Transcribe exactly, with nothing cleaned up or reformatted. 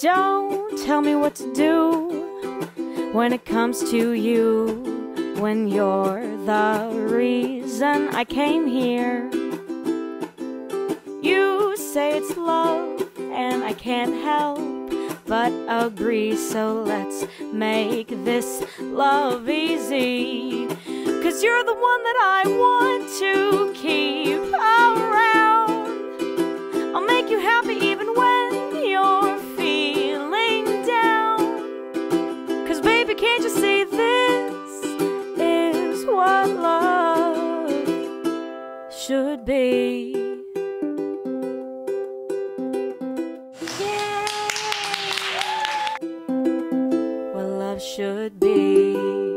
Don't tell me what to do when it comes to you, when you're the reason I came here. You say it's love and I can't help but agree, so let's make this love easy. 'Cause you're the one that I want to keep around. I'll make you happy even when you're feeling down. 'Cause baby, can't you see this is what love should be? What love should be.